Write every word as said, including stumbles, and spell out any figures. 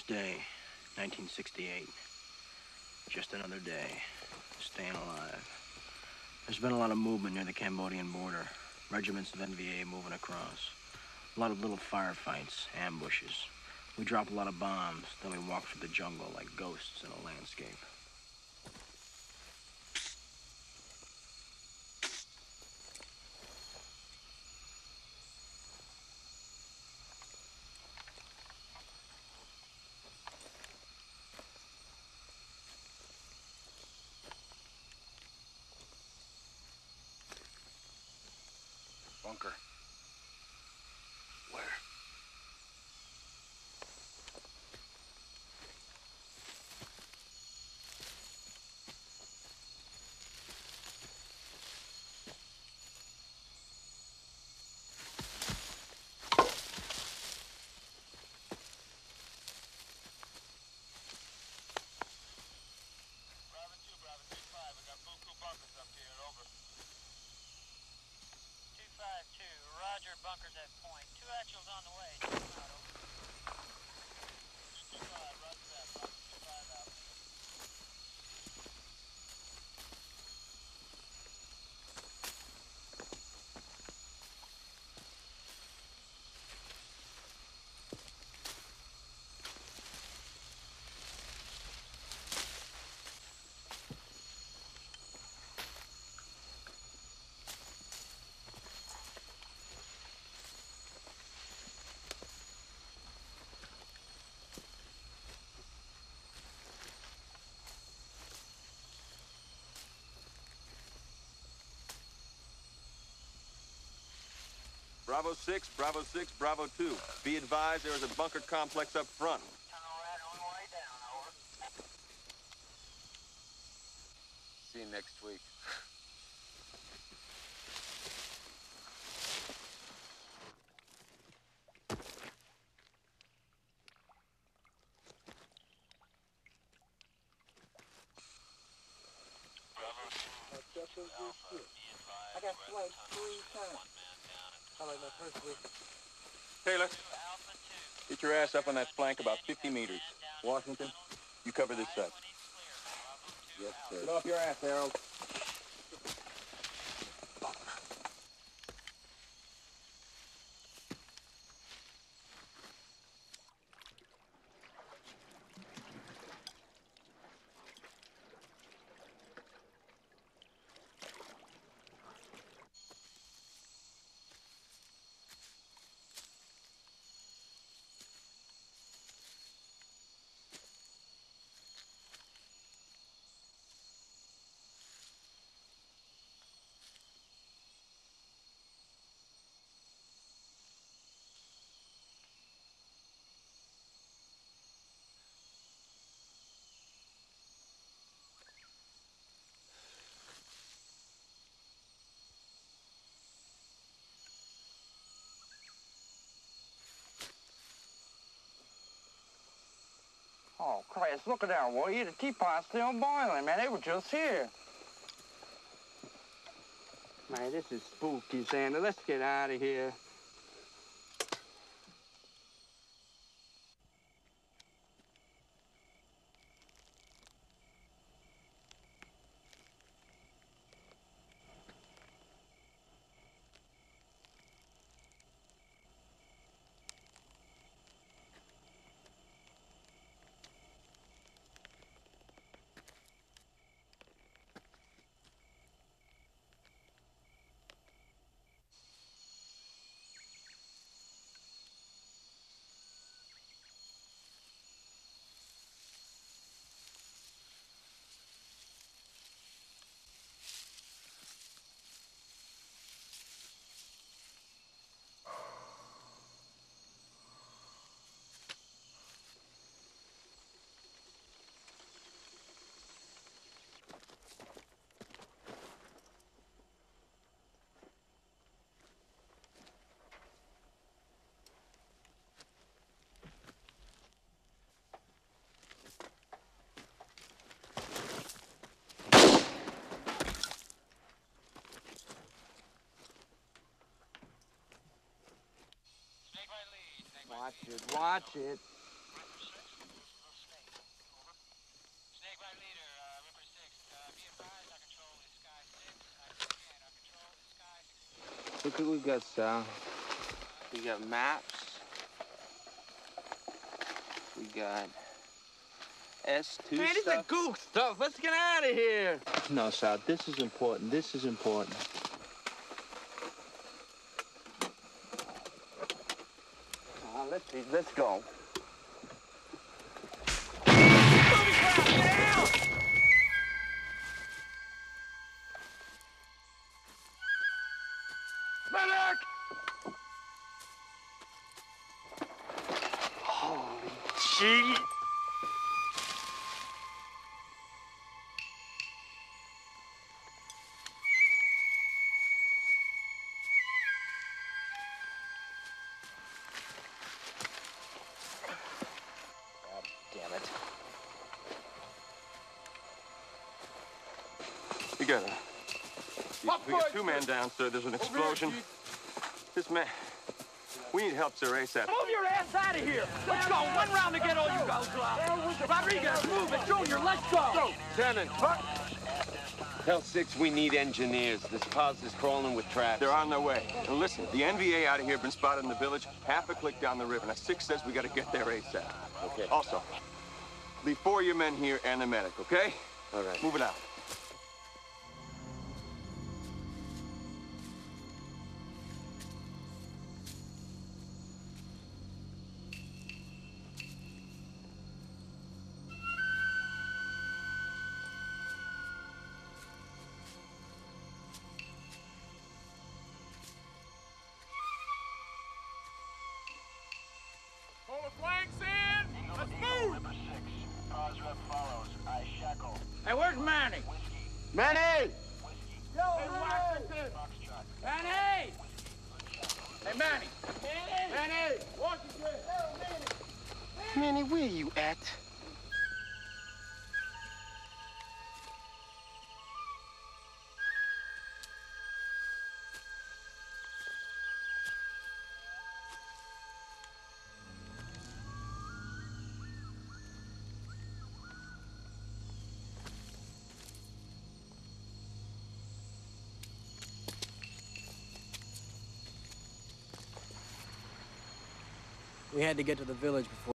Day, nineteen sixty-eight. Just another day, staying alive. There's been a lot of movement near the Cambodian border. Regiments of N V A moving across. A lot of little firefights, ambushes. We drop a lot of bombs, then we walk through the jungle like ghosts in a landscape. Bunker. Where? Bunkers at point. Two actuals on the way. Check them out, over. two five, roger that. Bravo two five out. Bravo six, Bravo six, Bravo two. Be advised there is a bunker complex up front. Tunnel rat on the way down, over. See you next week. I got flanked three times. I like my first week. Taylor, get your ass up on that flank about fifty meters. Washington, you cover this side. Yes, sir. Get off your ass, Harold. Oh, Christ, look at that, will you? The teapot's still boiling, man. They were just here. Man, this is spooky, Xander. Let's get out of here. Watch it, watch it. Look what we got, Sal. We got maps. We got S two Man, this is stuff. gook stuff. Let's get out of here. No, Sal, this is important. This is important. Uh, let's see. Let's go. Medic! Holy shit. Damn it. You got a... We got two men down, sir. There's an explosion. This man... We need help, sir, ASAP. Move your ass out of here. Let's go. One round to get all you guys out. Rodriguez, move it. Junior, let's go. Lieutenant, tell Six we need engineers. This pause is crawling with traps. They're on their way. And listen, the N V A out of here have been spotted in the village, half a click down the river. Now, Six says we got to get there ASAP. Okay. Also, leave four of your men here and the medic, okay? All right. Move it out. Pull the flanks in! Let's move! Number six. Pause rep follows. I shackle. Hey, where's Manny? Manny! Yo, Manny! Manny! Hey, Manny! Manny! Manny! Washington! Manny, where you at? We had to get to the village before